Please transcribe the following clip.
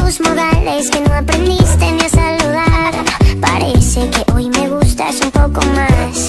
tus modales que no aprendiste ni a saludar. Parece que hoy me gustas un poco más.